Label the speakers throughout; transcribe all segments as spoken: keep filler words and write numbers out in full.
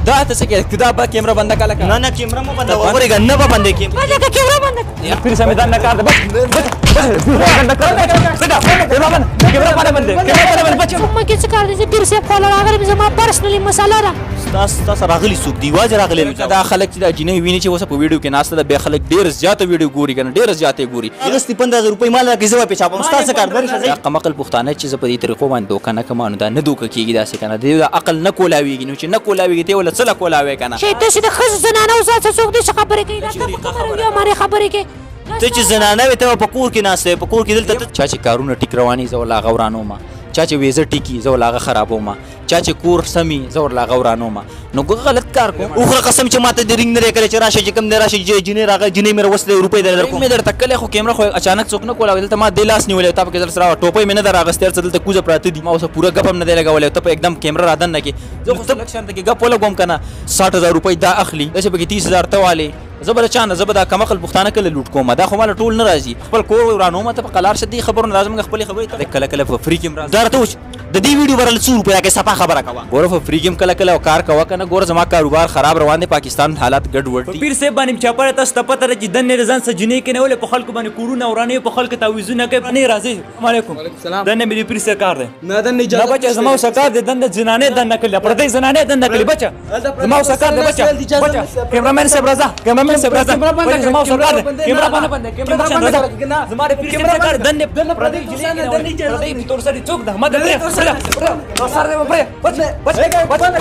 Speaker 1: دا ته څه کې دا به کیمرا بنده کله
Speaker 2: نه نه کیمرا مو بنده وګورې ګنه به بندې کې
Speaker 3: بنده کا کیمرا بنده
Speaker 1: یا پیر سمدان نه کار ده بس بنده کار څنګه کیمرا بنده کیمرا بنده کیمرا بنده بچ
Speaker 3: ما کې څه کار دي پیر سے کول راغلی زما پرسنلی مساله را
Speaker 2: تاسو تاسو راغلی څوک دی واځ راغلی
Speaker 1: دا خلک چې دا جنې ویني چې اوس په ویډیو کې ناشته ده به خلک ډیر زیاته ویډیو ګوري کنه ډیر زیاته ګوري
Speaker 2: اغستی پندرہ هزار روپۍ مال راکې زما په چاپم تاسو کار درشه
Speaker 1: دا قمقل پښتانه چې زه په دې طریقو باندې دوکه نه کوم نو دا نه دوکه کیږي داسې کنه دا عقل نه کولاویږي نو چې نه کولاویږي ته ول څه کولاوي کنه
Speaker 3: چې ته چې د خز زنانه او څه څوک دې خبرې کوي دا ته خبرې یو ماره خبرې کوي
Speaker 2: ته چې زنانه وي ته په کور کې ناشته په کور کې دلته
Speaker 1: چا چې کارونه ټیک رواني زه ولا غورانو ما چا چې ویزه ټیکی زه ولا خرابو ما چا چې کور سمي زه ولا غورانو ما نو غلط کار کوم
Speaker 2: اوخره قسم چې ماته د رینګ نه کړی چې راشه چې کم نه راشه جنې راغی جنې مې وسله روپۍ در درکو
Speaker 1: مې درته کله خو کیمرا خو اچانک څوک نه کولا دلته ما د لاس نیولې تا په کې سره ټوپۍ مې نه دراغستر څه دلته کوزه پراته دي ما اوس پورا غپ هم نه دی لګولې ته په एकदम کیمرا رادن نه کې زه خو لکشن ته کې غپ ولګوم کنه ساٹھ ہزار روپۍ دا اخلي دشه په کې تیس ہزار ته والي زبر چانه زبر دا کمقل پښتانه کله لوټ کوم دا خو مال ټول نه راځي خپل کور ورانو مته په قلار شدي خبرونه لازم خپل خبرې ته کله کله په فری کیمرا
Speaker 2: درته وچ د دې ویډیو برل څو روپیا کې صفه خبره کوا
Speaker 1: ګور په فری کیم کله کله کار کوا کنه ګور زما کاروبار خراب روان دي پاکستان حالات ګډ وډ دي
Speaker 4: پیر سه باندې چاپره تاسو ته پته راځي دنه رضان سره جنې کې نه ولې په خلکو باندې کورونه ورانه په خلکو تعویذونه کوي نه راځي السلام علیکم دنه مې پیر سه کار دی
Speaker 5: نه دنه
Speaker 4: نه بچا زما سکار دی دنه جنانه دنه کړل پردې زنانه دنه کړل بچا زما سکار دی بچا بچا کیمرامین صاحب راځه کیمرامین صاحب راځه زما سکار دی کیمرا باندې باندې کیمرا باندې زما پیر سه کار دنه پردې جنې کې نه پردې تور سره څوک ده مده پرې سره دې پرې بچ بچ بچ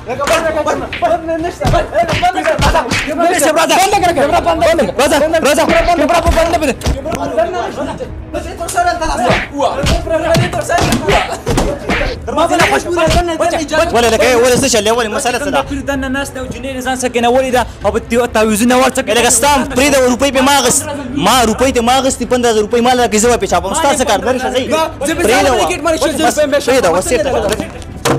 Speaker 2: ولا لك ولا سشل ولا مساله صدا
Speaker 4: دنه ناس ته جنې رضان سره نه ولې دا او په تعویذونه ورڅ
Speaker 2: لکه ستام پرې د روپۍ په ماغس ما روپۍ ته ماغس تی پندرہ هزار روپۍ مال راکې زما په چاپم تاسو کار درشه زی پرې نو پرې دا وسیته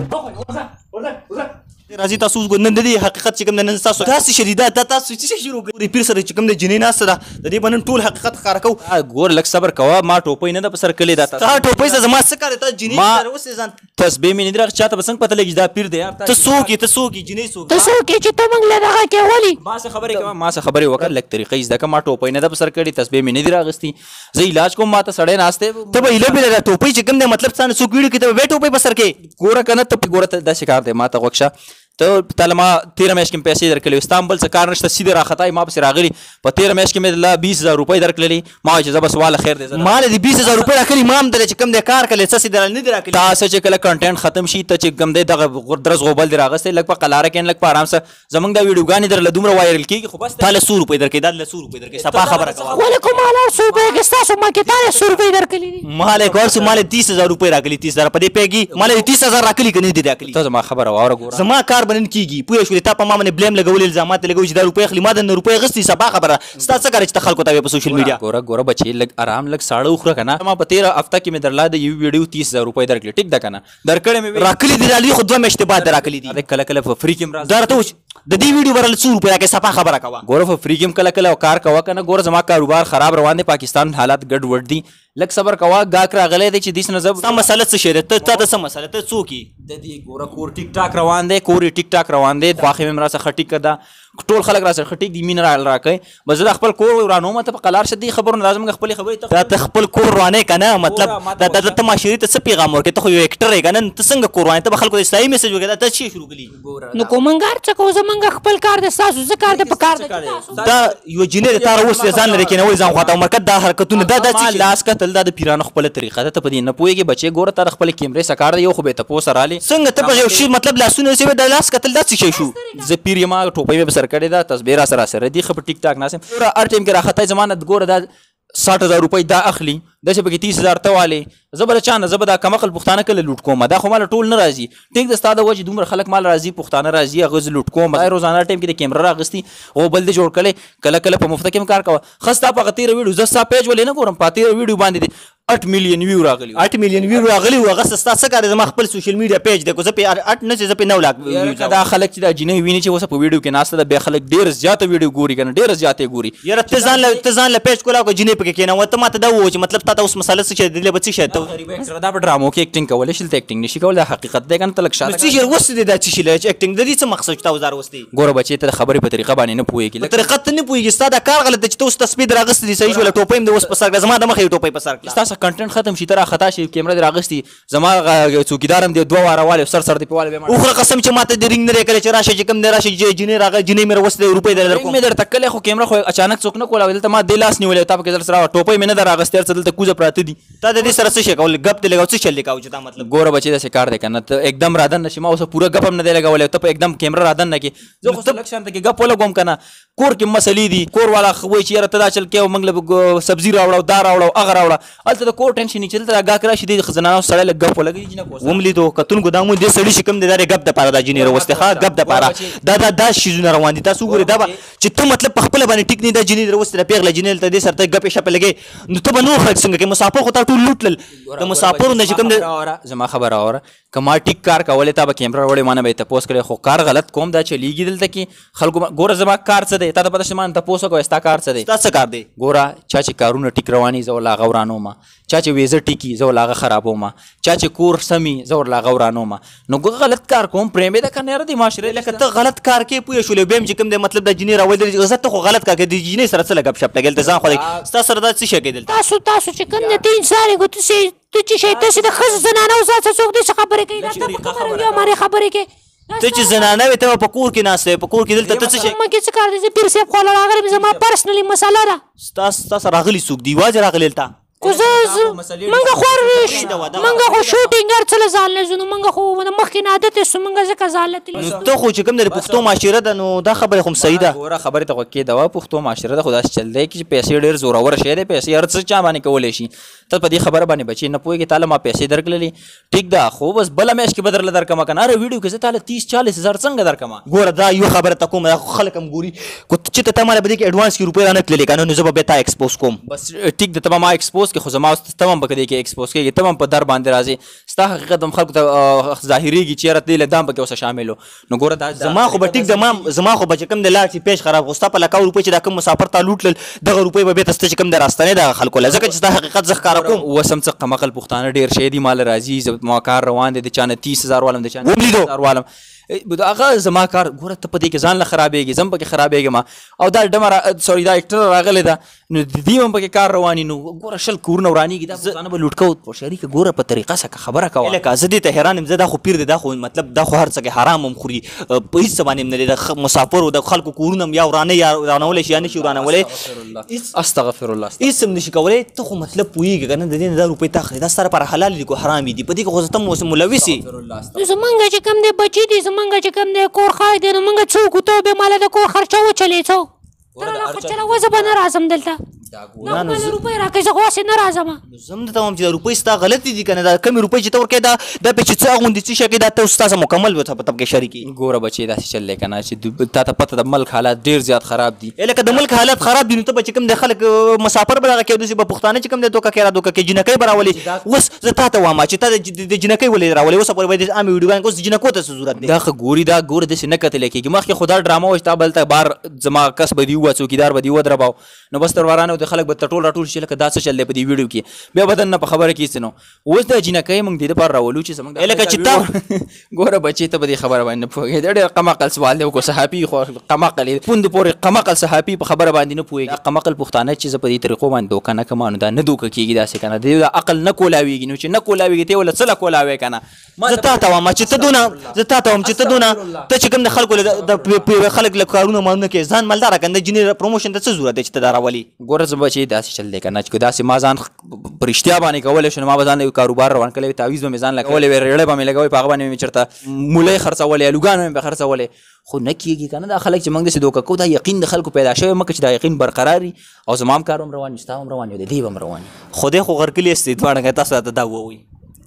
Speaker 2: راځي تاسو ګوند دي حقیقت چې کوم نن تاسو تاسو شدیدات تاسو چې شروع کړی پیر سره چې کوم د جنین سره د دې باندې ټول حقیقت ښکار کو
Speaker 1: ګور لک صبر کوا ما ټوپۍ نه د پسر کلی دا
Speaker 2: تا ټوپۍ ز ما څه کار ته جنین سره اوسې ځان
Speaker 1: تسبیح مې نه درغ چاته بسنګ پته لګی دا پیر دی یار
Speaker 2: ته سوکی ته سوکی جنې سوکی
Speaker 3: ته سوکی چې ته مونږ له دغه کې ولی
Speaker 1: ما څه خبرې کوم ما څه خبرې وکړ لک طریقې زده کما ټوپۍ نه د پسر کړي تسبیح مې نه درغستی زه علاج کوم ما ته سړې ناشته
Speaker 2: ته به اله بل ټوپۍ چې کوم د مطلب څنګه سوک ویډیو کې ته به ټوپۍ پسر کې
Speaker 1: ګوره کنه ته ګوره ته د شکار دی ما ته وښه ته تعالی ما تیرہ میاشت کې پیسې درکړلې استانبول څخه کار نشته سیده راخطای ما پسې راغلی په تیرہ میاشت کې مې الله بیس هزار روپۍ درکړلې ما چې زه بس واله خیر دی
Speaker 2: مال دې بیس هزار روپۍ راکړي ما هم درې چې کم دې کار کړي څه سیده نه دی راکړي
Speaker 1: تاسو چې کله کنټینټ ختم شي ته چې کم دی دغه درس غوبل دی راغسته لګ په قلاره کې لګ په آرام سره زمونږ دا ویډیوګانې در لدومره وایرل کیږي خو بس
Speaker 2: تاله سو روپۍ درکې دا له سو روپۍ درکې صفا خبره کوه
Speaker 3: وعلیکم السلام سو روپۍ کې تاسو ما کې تاسو سو روپۍ درکړلې
Speaker 2: مال کور سو مال تیس هزار روپۍ راکړي تیس هزار په دې پیګي مال تیس هزار راکړي کني دې راکړي
Speaker 1: ته زما خبره واوره ګوره
Speaker 2: زما کار بنن کیږي پوه شو ته په ما باندې بلیم لګولې الزامات لګوي چې دا روپۍ اخلي ما د روپۍ غستې صفا خبره ستا څه کار چې خلکو ته په سوشل میډیا
Speaker 1: ګوره ګوره بچي لګ آرام لګ ساړه وخره کنه ما په تیرہ هفته کې مې درلا د یو ویډیو تیس هزار روپۍ درکړي ټیک ده کنه درکړې مې
Speaker 2: راکړي دي علي خو دوه میاشتې بعد راکړي دي
Speaker 1: کله کله په فری کې مرز
Speaker 2: درته وچ د دې ویډیو برل څو روپیا کې صفا خبره کوا
Speaker 1: ګوره په فری کې کله کله کار کوا کنه ګوره زما کاروبار خراب روان دي پاکستان حالات ګډ وډ دي لک صبر کوا گاک راغلی دی چې دیس نه زب
Speaker 2: سم مسله څه شه ته ته سم مسله ته څوکي
Speaker 1: د دې ګوره کور ټیک ټاک روان دی کور ټیک ټاک روان دی واخې مې مراسه خټیک کدا ټول خلک راسه خټیک دی مینرال راکې بس د خپل کور ورانو مته په قلار شدي خبرونه لازم خپل خبرې
Speaker 2: ته خپل کور ورانه کنه مطلب د د معاشري ته څه پیغام ورکې ته یو اکټر یې کنه ته څنګه کور ورانه ته خلکو د اسلامي میسج وکړه ته چی شروع کړي
Speaker 3: نو کومنګار څه کو زمنګ خپل کار د تاسو څه کار د په کار
Speaker 2: دا یو جنې تار اوس ځان لري کنه وای ځان خواته مرکز دا حرکتونه دا د
Speaker 1: لاس کتل د پیرانو خپل طریقه ته په دې نه پويږي بچي ګوره تر خپل کیمرې سکار دی یو خو به ته پوسه رالي
Speaker 2: څنګه ته په یو شی مطلب لاسونه سی د لاس کتل دا څه شو
Speaker 1: ز پیر ما ټوپې به سر کړی دا تصویر سره سره دی خپ ټیک ټاک ناسم ګوره ار ټیم کې راخته ضمانت ګوره دا ساٹھ ہزار روپۍ دا اخلي داسې پکې تیس هزار ته والي زبر چانه زبر دا کمقل پښتانه کله لوټ کوم دا خو مال ټول نه راځي ټیک د استاد وجه دومره خلک مال راځي پښتانه راځي غز لوټ کوم دا روزانه ټیم کې د کیمرا راغستي او بل دې جوړ کړي کله کله په مفت کې کار کوه خستا په غتیر ویډیو زستا پیج ولې نه ګورم پاتې ویډیو باندې اټ میلیون ویو راغلی
Speaker 2: اټ میلیون ویو راغلی و هغه ستا څه کار زما خپل سوشل میډیا پیج دی کو زه پې اټ نه چې زه پې نو لاک
Speaker 1: دا خلک چې دا جنۍ ویني چې اوس په ویډیو کې ناسته ده بیا خلک ډېر زیاته ویډیو ګوري که نه ډېره زیاتې ګوري
Speaker 2: یاره ته ځان له ته ځان له پیج کولا کو جنۍ پکې کېنوه ته ماته دا ووایه چې مطلب تا ته اوس مساله څه شی دلې به څه شی ته
Speaker 1: دا په ډرامو کې اکټینګ کولی شي دلته اکټینګ نشي کولی دا حقیقت دی که نه ته لږ شاته
Speaker 2: څه شی اوس دی دا څه شي له اکټینګ د دې څه مقصد چې تا وزار اوس دی
Speaker 1: ګوره بچې ته د خبرې په طریقه باندې نه پوهېږي
Speaker 2: په طریقه ته نه پوهېږي ستا دا کار غلط دی چې ته اوس تصویر راغستې دي صحیح شوله ټوپۍ هم د اوس په سر کړه زما د مخې یې ټوپۍ په سر کړه
Speaker 1: ستاسو کنټنټ ختم شي ته راخطا شي کیمره دې راغستې زما څوکیدار هم دی دوه واره والی سر سر دې په والی
Speaker 2: اوخره قسم چې ماته د رینګ نه دی کله چې راشه چې کوم دی راشه چې جنۍ راغی جنۍ مې راوستې روپۍ در درکوم
Speaker 1: مې درته کلی خو کیمره خو اچانک څوک نه کولاوي دلته ما دې لاس نیولی تا پکې در سره ټوپۍ مې نه ده راغستې هر څه دلته کوزه پراته دي
Speaker 2: تا د دې سره څه شی کول ګپ دې لګاو څه شی لګاو چې دا مطلب
Speaker 1: ګوره بچې داسې کار دی که نه ته एकदम رادن نشي ما اوس پوره ګپ هم نه دی لګولی ته په एकदम کیمره رادن نه کړې زه خو لږ شانته کې ګپ ولګوم که نه کور کې مسلې دي کور والا وایي چې یاره ته دا چل کې موږ له سبزي راوړه دا راوړه هغه راوړه هلته د کور ټینشن چې دلته ګاک راشي دې زنانو سړی لږ ګپ ولګوي چې نه
Speaker 2: وم لیدو کتونکو دا مو دې سړي چې کوم دی دا ګپ دپاره دا جنۍ راوستې ښه ګپ دپاره دا دا دا شیزونه روان دي تاسو وګورئ دا به چې ته مطلب په خپله باندې ټیک نه دا جنۍ راوستې ده پېغله جنۍ دلته دې سره ته ګپې شپې لګې نو ته به نور خلک څنګه کوې مسافر خو تا ټول لوټ لل د مسافرو نه چې کوم دی
Speaker 1: زما خبره اوره که ما ټیک کار کولی تا به کیمره راوړې ما نه به یې تپوس کړی خو کار غلط کوم دا چلیږي دلته کې خلکو ګوره زما کار څه دی تا ته پته شته ما نه تپوس وکړه ستا کار څه دی
Speaker 2: ستا څه کار دی
Speaker 1: ګوره چا چې کارونه ټیک رواني زه ورله هغه ورانوم چا چې ویزه ټیکي زه ورله هغه خرابوم چا چې کور سمي زه ورله هغه ورانوم نو غلط کار کوم پرېمې ده که نه یاره د معاشرې
Speaker 2: لکه ته غلط کار کې پوه شولې بیا هم چې کوم دی مطلب د جنۍ راولې عزت ته خو غلط کار کوي د جنۍ سره څه لګپ شپ لګېدل ځان خو ستا سره دا څه شی کوي دلته
Speaker 3: تاسو تاسو چې کوم د تین ساري کو تاسو ته چې شي تاسو د ښځو زنانو سره څوک دې خبرې کوي دا ته خبرې کوي ماره خبرې کوي
Speaker 2: ته چې زنانه وې ته په کور کې ناست یې په کور کې دلته ته څه شی
Speaker 3: ما کې څه کار دی زه پیر صاحب خواله راغلی زما پرسنلي مسله ده
Speaker 2: ستا ستا سره راغلي څوک دي یوازې راغلی دلته
Speaker 3: خو زه منګه خو منګه خو شوټینګ هر څه له ځان نه ځو نو منګه خو د مخکې نه عادت یې سو منګه ځکه ځان له تللي
Speaker 2: نو ته خو چې کوم د پښتو معاشره ده نو دا خبره خو هم صحیح ده
Speaker 1: ګوره خبرې ته خو کېده وه پښتو معاشره ده خو داسې چل دی چې پیسې ډېر زوروره شی دی پیسې هر څه چا باندې کولی شي ته په دې خبره باندې بچې نه پوهېږې تا له ما پیسې درکړلې ټیک ده خو بس بله میاشت کې به درله درکړمه که نه هره ویډیو کې زه تا له تیس چالیس هزار څنګه درکړمه
Speaker 2: ګوره دا یو خبره ته کوم دا خو خلک هم ګوري چې ته تا ماله به دې کې اډوانس کې روپۍ رانه تللې که نه نو زه به بیا تا ایکسپوز کوم
Speaker 1: بس ټیک ده ته به ما ایکسپوز کې خو زما ته هم په دې کې ایکسپوز کېږي ته هم په در باندې راځې ستا حقیقت هم خلکو ته ظاهرېږي چې یاره دې له دا هم پکې اوسه شامل و نو ګوره دا
Speaker 2: زما خو به ټیک ده ما زما خو به چې کوم د لاړ شي پیش خراب خو ستا په لکاو روپۍ چې دا کوم مسافر تا لوټ دغه روپۍ به بېرته سته چې کوم د راستنې دغه خلکو له ځکه چې ستا حقیقت زه ښکاره کوم
Speaker 1: اوس هم څه قمقل پښتانه ډېر شی دي مال راځي ما کار روان دی د چا نه تیس هزار والم د چا نه تیس هزار والم هغه زما کار ګوره ته په دې کې ځان له خرابېږي زه هم پکې خرابېږم او دا ډمه سوري دا اکټر راغلی ده نو د دې هم پکې کار رواني نو ګوره شل کورونه ورانېږي دا پښتانه به لوټ کوو خو شریکه ګوره په طریقه سکه خبره کوه
Speaker 2: لکه زه دې ته حیران یم زه دا خو پیر دی دا خو مطلب دا خو هر څه کې حرام هم خوري په هېڅ څه باندې هم نه دی د مسافرو د خلکو کورونه هم یا ورانه یا ورانولی شي یا نه شي ورانولی
Speaker 1: استغفر الله
Speaker 2: هېڅ هم نه شي کولی ته خو مطلب پوهېږي که نه د دې نه دا روپۍ تا اخلي دا ستا لپاره حلال دي که حرام دي په دې کې خو ته هم ملوث یې
Speaker 3: زمونږ چې کوم دی بچي دي زمونږ چې کوم دی کور خای دی نو موږ څوک وو ته بیا ماله د کور خرچه وچلې څو ته راله خرچله وه زه به نه راځم دلته دا خو ماله روپۍ راکوي زه خو هسې نه راځم
Speaker 2: زه هم درته وایم چې دا روپۍ ستا غلطې دي که نه دا کمې روپۍ چې ته ورکوې دا دا پې چې څه اغوندي څه شی کوي دا ته ستاسو مکمل به په طب کې شریکي
Speaker 1: ګوره بچې داسې چل دی که نه چې تا ته پته د ملک حالات ډېر زیات خراب دي
Speaker 2: لکه د ملک حالات خراب دي نو ته به چې کوم دی خلک مسافر به دغه کوي داسې به پښتانه چې کوم دی دوکه کوي را دوکه کوي جنکۍ به راولي اوس زه تا ته وایم چې تا د جنکۍ ولې راولي اوس پورې باید عامې ویډیوګانې اوس جنکو ته څه ضرورت دی
Speaker 1: دا خو ګوري دا ګوره داسې نه کتلی کېږي مخکې خو دا ډرامه وه چې تا به هلته بار زما کس به دي ووه څوکیدار به دي ودرباو نو بس تر ورانه د خلک به ټول راټول شي لکه دا څه چل دی په دې ویډیو کې بیا به دننه په خبره کې څه نو اوس دا جنکۍ موږ دې دپاره راولو چې زموږ
Speaker 2: لکه چې تا
Speaker 1: ګوره بچې ته به دې خبره باندې نه پوهېږې دا ډېر قمقل سوال دی وکړو صحافي خو قمقل یې پوندې پورې قمقل صحافي په خبره باندې نه پوهېږي قمقل پښتانه چې زه په دې طریقو باندې دوکه نه کوم نو دا نه دوکه کېږي داسې که نه د دا عقل نه کولاوېږي نو چې نه کولاوېږي ته یې ولله څه له کولاوې که نه
Speaker 2: زه تا ته وایم چې ته دونه زه تا ته وایم چې ته دونه ته چې کوم د خلکو د خلک له کارونه مالونه کوې ځان مالداره که د جنۍ پروموشن ته څه ضرورت دی چې ته دا راولي
Speaker 1: ګوره زه بچې داسې چل دی که نه چې داسې ما ځان په رښتیا باندې کولی شو نو ما به ځان یو کاروبار روان کړی وي تعویض به مې ځان له کولی وي ریړۍ به مې لګوی په هغه باندې مې چېرته مولۍ خرڅولی الوګان مې پرې خرڅولی خو نه کېږي که نه دا خلک چې موږ داسې دوکه کوو دا یقین د خلکو پیدا شوی مکه چې دا یقین برقرار وي او زما هم کار هم روان وي ستا هم روان وي د دې به هم روان وي
Speaker 2: خدای خو غرقلي استې دواړه که تاسو راته دا ووایي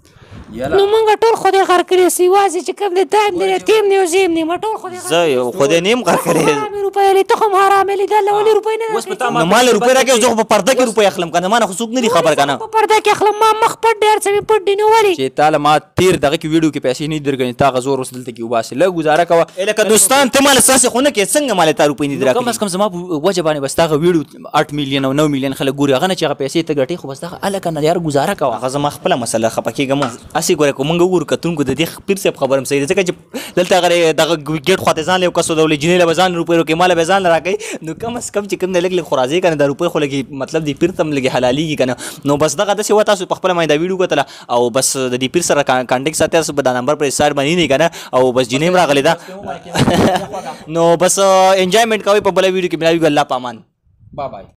Speaker 3: نو مونږ ټول خدای غر کړی سي وازي چې کوم دې دایم دې تیم نه زیم نه ما ټول خدای
Speaker 2: زه خدای نیم غر کړی
Speaker 3: حرامې روپۍ لري ته خو هم حرامې لیدل ولې روپۍ نه درکوي؟
Speaker 2: نو مال روپۍ راکې زه خو په پرده کې روپۍ اخلم کنه ما نه خو څوک نه دي خبر کنه
Speaker 3: په پرده کې اخلم ما مخ پټ ډېر څه مې پټ دي نو ولې
Speaker 1: چې تعالی ما تیر دغه کې ویډیو کې پیسې نه درګنې تا غزور اوس دلته کې وباسي لږ گزاره کوه
Speaker 2: لکه دوستان ته مال اساس خو نه کې څنګه مال ته روپۍ نه
Speaker 1: کم
Speaker 2: درکې
Speaker 1: از کم زما په وجه باندې بس دغه ویډیو آठ میلیون او نو میلیون خلک ګوري هغه نه چې هغه پیسې ته ګټې خو بس دغه الکه نه یار گزاره کوه
Speaker 2: هغه زما خپله مسله خفه کېږم اسې ګوره که مونږ وګورو کتونکو د دې پیر صاحب خبره هم صحیح ده ځکه چې دلته اگر دغه ګیټ خواته ځان له یو کس ودولې جینۍ له به ځان روپۍ روکې ماله به ځان له راکوي نو کم از کم چې کوم دی لږ لږ خو راځي که نه دا روپۍ خو لږې مطلب د پیر ته هم لږې حلالېږي که نه نو بس دغه داسې وه تاسو په خپله باندې دا ویډیو کتله او بس د دې پیر سره کانټیکټ ساتئ تاسو به دا نمبر پر حساب باندې نه که نه او بس جینۍ هم راغلې ده نو بس انجوایمنټ کوئ په بله ویډیو کې ملاویږو الله په امان
Speaker 1: با بای